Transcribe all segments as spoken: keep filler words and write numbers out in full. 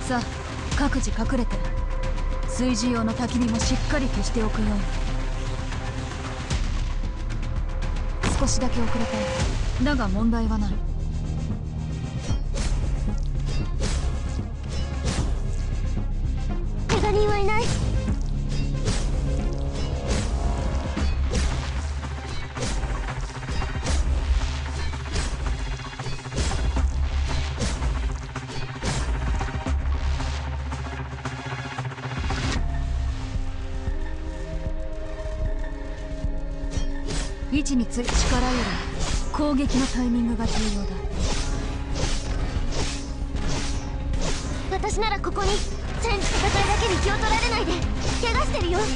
さあ各自隠れて、炊事用の焚き火もしっかり消しておくように。少しだけ遅れた。だが問題はない。 怪我人はいない。 位置につい力より攻撃のタイミングが重要だ。 私ならここに。戦時戦いだけに気を取られないで。怪我してるよ。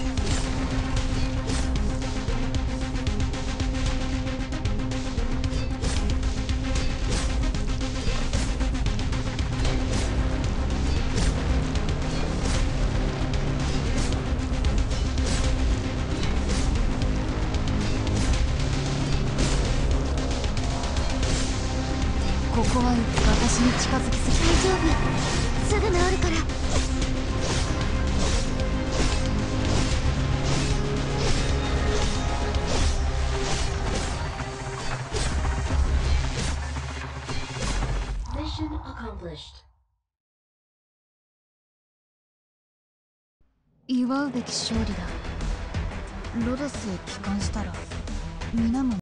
ここは私に近づきすぎ。 大丈夫、すぐ治るから。 Mission accomplished. 祝うべき勝利だ。ロドスへ帰還したら皆も